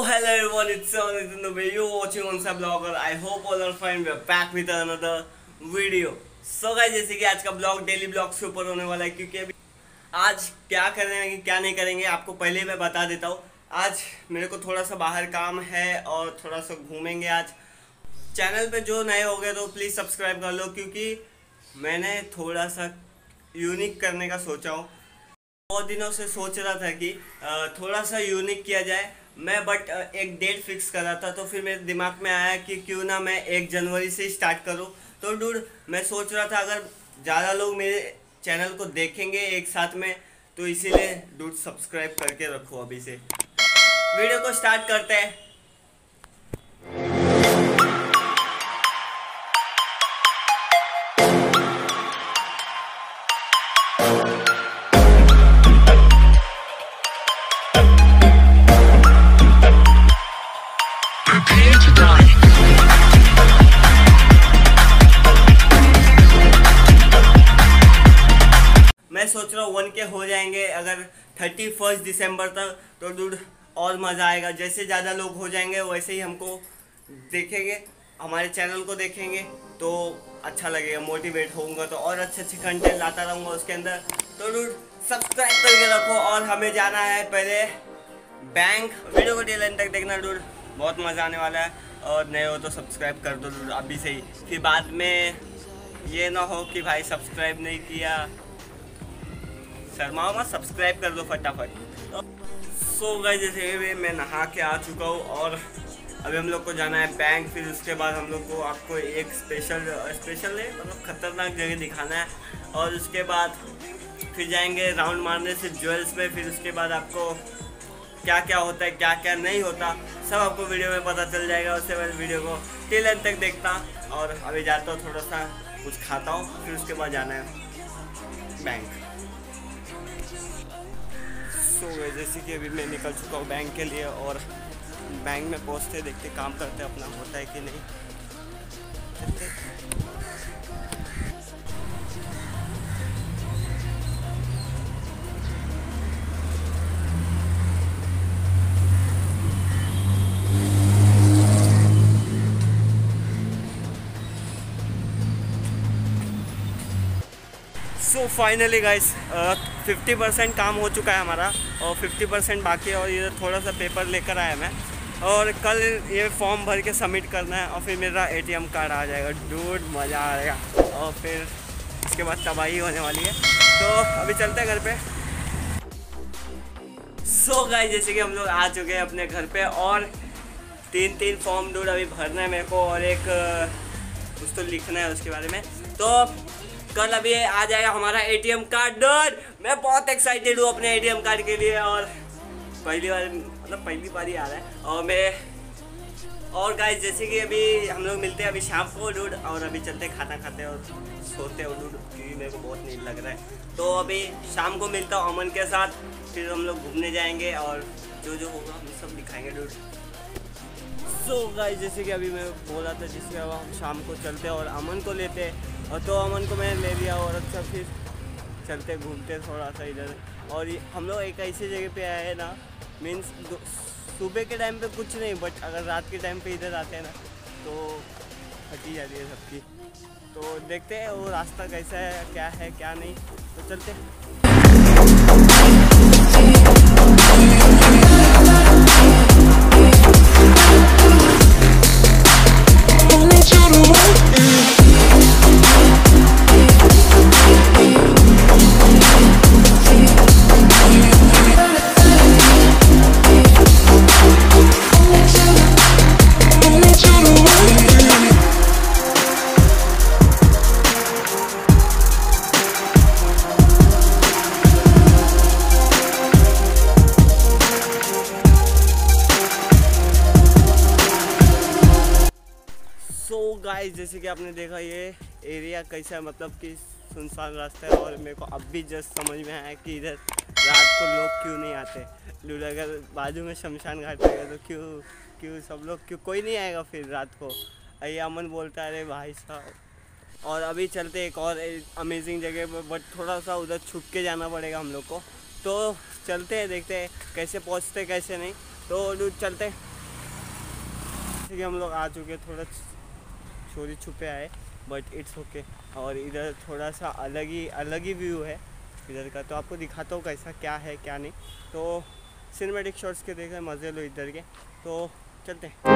hello everyone, it's Nitin Dubey. You're watching Onsa Blogger. I hope all are fine. We're back with another video. So guys, जैसे कि आज का blog daily blog से ऊपर होने वाला है, क्योंकि अभी आज क्या करेंगे क्या नहीं करेंगे आपको पहले मैं बता देता हूँ। आज मेरे को थोड़ा सा बाहर काम है और थोड़ा सा घूमेंगे आज। चैनल पे जो नए हो गए तो प्लीज़ सब्सक्राइब कर लो, क्योंकि मैंने थोड़ा सा यूनिक करने का सोचा हूँ। बहुत दिनों से सोच रहा था कि थोड़ा सा यूनिक किया जाए मैं, बट एक डेट फिक्स कर रहा था। तो फिर मेरे दिमाग में आया कि क्यों ना मैं 1 जनवरी से स्टार्ट करूं। तो डूड मैं सोच रहा था अगर ज़्यादा लोग मेरे चैनल को देखेंगे एक साथ में, तो इसीलिए डूड सब्सक्राइब करके रखो। अभी से वीडियो को स्टार्ट करते हैं। मैं सोच रहा हूँ 1K हो जाएंगे अगर 31 दिसंबर तक, तो डूड और मज़ा आएगा। जैसे ज़्यादा लोग हो जाएंगे वैसे ही हमको देखेंगे, हमारे चैनल को देखेंगे तो अच्छा लगेगा, मोटिवेट होऊंगा तो और अच्छे अच्छे कंटेंट लाता रहूँगा उसके अंदर। तो डूड सब्सक्राइब करके रखो। और हमें जाना है पहले बैंक। वीडियो को टिल एंड तक देखना डूड, बहुत मज़ा आने वाला है। और नए हो तो सब्सक्राइब कर दो डूड अभी से ही, फिर बाद में ये ना हो कि भाई सब्सक्राइब नहीं किया, शर्माओ मत, सब्सक्राइब कर दो फटाफट। सो गाइस, जैसे भी मैं नहा के आ चुका हूँ और अभी हम लोग को जाना है बैंक। फिर उसके बाद हम लोग को आपको एक स्पेशल है मतलब खतरनाक जगह दिखाना है। और उसके बाद फिर जाएंगे राउंड मारने से ज्वेल्स में। फिर उसके बाद आपको क्या क्या होता है क्या क्या नहीं होता सब आपको वीडियो में पता चल जाएगा। उससे पहले वीडियो को टिल एंड तक देखता। और अभी जाता हूँ, थोड़ा सा कुछ खाता हूँ, फिर उसके बाद जाना है बैंक। सो जैसे कि अभी मैं निकल चुका हूँ बैंक के लिए, और बैंक में पहुँचते देखते काम करते अपना होता है कि नहीं। सो फाइनली गाइस 50% काम हो चुका है हमारा और 50% बाकी है। और ये थोड़ा सा पेपर लेकर आया मैं, और कल ये फॉर्म भर के सबमिट करना है और फिर मेरा ATM कार्ड आ जाएगा। डूड मज़ा आ जाएगा। और फिर उसके बाद तबाही होने वाली है। तो अभी चलते हैं घर पे। सो गाइस, जैसे कि हम लोग आ चुके हैं अपने घर पे, और 3 फॉर्म डूड अभी भरना है मेरे को, और एक कुछ तो लिखना है उसके बारे में। तो कल अभी आ जाएगा हमारा ATM कार्ड। डर मैं बहुत एक्साइटेड हूँ अपने ATM कार्ड के लिए, और पहली बार ही आ रहा है। और गाइस, जैसे कि अभी हम लोग मिलते हैं अभी शाम को डूड, और अभी चलते खाना खाते हैं और सोते हैं डूड, क्योंकि मेरे को बहुत नींद लग रहा है। तो अभी शाम को मिलता हूँ अमन के साथ, फिर हम लोग घूमने जाएंगे और जो जो होगा हम सब दिखाएंगे डूड। सो गाइस, जैसे कि अभी मैं बोला था जिसके अब हम शाम को चलते और अमन को लेते, और तो अमन को मैंने ले लिया। और अच्छा फिर चलते घूमते थोड़ा सा इधर। और हम लोग एक ऐसी जगह पे आए हैं ना, मीन्स सुबह के टाइम पे कुछ नहीं, बट अगर रात के टाइम पे इधर आते हैं ना तो फटी जाती है सबकी। तो देखते हैं वो रास्ता कैसा है क्या नहीं, तो चलते हैं। गाइस, जैसे कि आपने देखा ये एरिया कैसा है, मतलब कि सुनसान रास्ता है। और मेरे को अब भी जस्ट समझ में आया कि इधर रात को लोग क्यों नहीं आते। डूड अगर बाजू में शमशान घाट रहेगा तो क्यों सब लोग कोई नहीं आएगा फिर रात को। ये अमन बोलता है अरे भाई साहब। और अभी चलते एक और अमेजिंग जगह पर, बट थोड़ा सा उधर छुप के जाना पड़ेगा हम लोग को। तो चलते हैं, देखते हैं कैसे पहुँचते कैसे नहीं। तो डूड चलते हैं। जैसे कि हम लोग आ चुके, थोड़ा चोरी छुपे आए बट इट्स ओके। और इधर थोड़ा सा अलग ही व्यू है इधर का, तो आपको दिखाता हूँ कैसा क्या है क्या नहीं। तो सिनेमैटिक शॉट्स के देखें, मज़े लो इधर के। तो चलते हैं।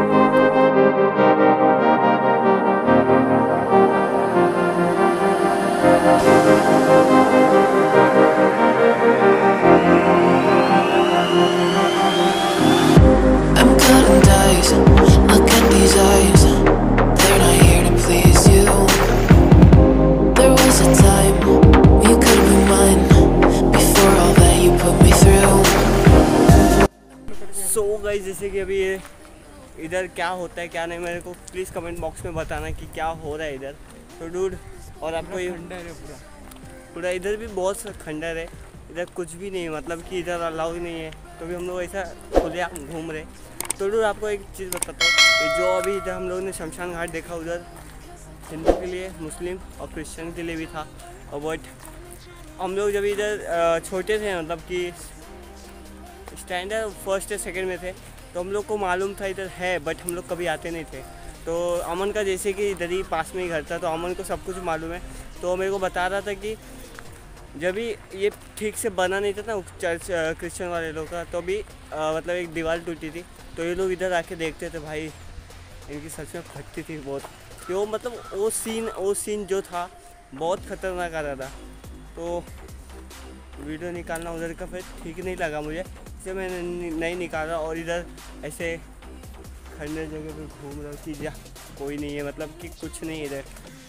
सो गाइस, जैसे कि अभी इधर क्या होता है क्या नहीं, मेरे को प्लीज़ कमेंट बॉक्स में बताना कि क्या हो रहा है इधर। तो डूड, और आपको ये खंडर है पूरा इधर भी बहुत सा खंडर है, इधर कुछ भी नहीं, मतलब कि इधर अलाउ नहीं है, तो भी हम लोग ऐसा खुले घूम रहे। तो डूड, आपको एक चीज़ बताता हूँ, जो अभी इधर हम लोगों ने शमशान घाट देखा, उधर हिंदू के लिए, मुस्लिम और क्रिश्चियन के लिए भी था। और बट हम लोग जब इधर छोटे थे, मतलब कि स्टैंडर्ड फर्स्ट या सेकंड में थे, तो हम लोग को मालूम था इधर है, बट हम लोग कभी आते नहीं थे। तो अमन का जैसे कि इधर ही पास में ही घर था, तो अमन को सब कुछ मालूम है। तो मेरे को बता रहा था कि जब भी ये ठीक से बना नहीं था ना चर्च क्रिश्चियन वाले लोग का, तो भी मतलब एक दीवार टूटी थी, तो ये लोग इधर आके देखते थे। भाई इनकी सच में फटती थी बहुत, तो मतलब वो सीन जो था बहुत ख़तरनाक आ रहा था। तो वीडियो निकालना उधर का फिर ठीक नहीं लगा मुझे, इसलिए मैंने नहीं निकाला। और इधर ऐसे खंडर जगह पे घूम रहा हूँ कि जा कोई नहीं है, मतलब कि कुछ नहीं इधर,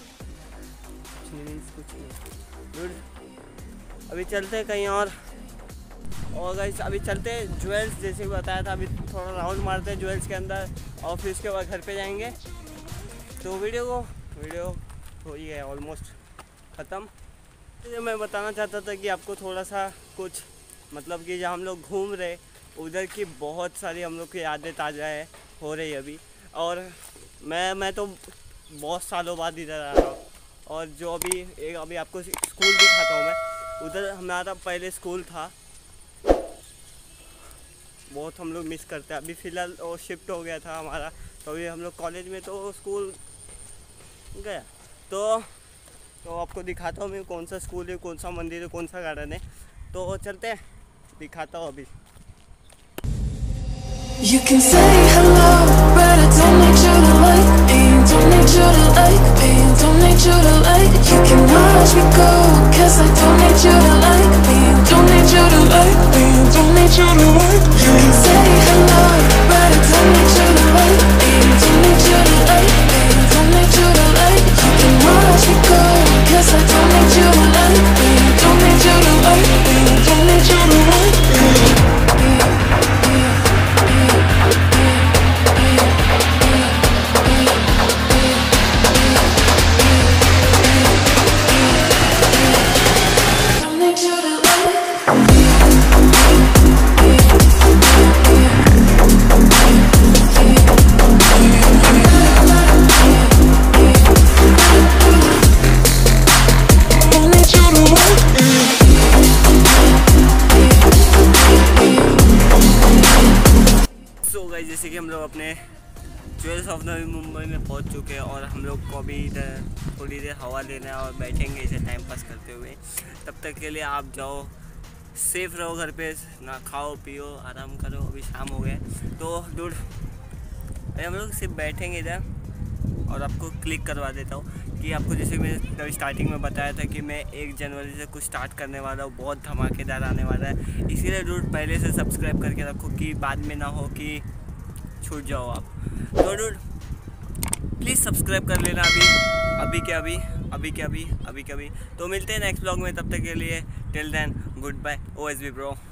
कुछ नहीं। अभी चलते हैं कहीं और गाइस अभी चलते हैं ज्वेल्स, जैसे कि बताया था। अभी थोड़ा राउंड मारते हैं ज्वेल्स के अंदर, और फिर उसके बाद घर पे जाएंगे। तो वीडियो हो ही गया ऑलमोस्ट ख़त्म। तो मैं बताना चाहता था कि आपको थोड़ा सा कुछ, मतलब कि जहाँ हम लोग घूम रहे उधर की बहुत सारी हम लोग की यादें ताज़ा हो रही अभी। और मैं तो बहुत सालों बाद इधर आ रहा हूँ। और जो अभी आपको स्कूल दिखाता हूँ मैं, उधर हमारा पहले स्कूल था, बहुत हम लोग मिस करते हैं। अभी फ़िलहाल वो शिफ्ट हो गया था हमारा, तो अभी हम लोग कॉलेज में, तो स्कूल गया। तो आपको दिखाता हूँ मैं कौन सा स्कूल है, कौन सा मंदिर है, कौन सा गार्डन है। तो चलते हैं, दिखाता हूँ अभी। You can say hello, but I don't need you to like me. Don't need you to like me. Don't need you to like. You can watch me go, 'cause I don't need you to like me. Don't need you to like me. Don't need you to like. You can say hello, but I don't need you to like me. Don't need you to like me. Don't need you to like. You can watch me go, 'cause I don't need you to like me. Don't need you to like me. Don't need you to like me. जैसे कि हम लोग अपने jewels of Navi Mumbai में पहुंच चुके हैं, और हम लोग को अभी इधर थोड़ी देर हवा लेना है और बैठेंगे इसे टाइम पास करते हुए। तब तक के लिए आप जाओ, सेफ रहो घर पे, ना खाओ पियो आराम करो। अभी शाम हो गए, तो डूड हम लोग सिर्फ बैठेंगे इधर, और आपको क्लिक करवा देता हूँ कि आपको जैसे मैंने स्टार्टिंग में बताया था कि मैं 1 जनवरी से कुछ स्टार्ट करने वाला हूँ, बहुत धमाकेदार आने वाला है। इसीलिए डूड पहले से सब्सक्राइब करके रखो कि बाद में ना हो कि छूट जाओ आप। तो डूड प्लीज़ सब्सक्राइब कर लेना अभी के अभी। तो मिलते हैं नेक्स्ट ब्लॉग में, तब तक के लिए till then good bye OSB bro.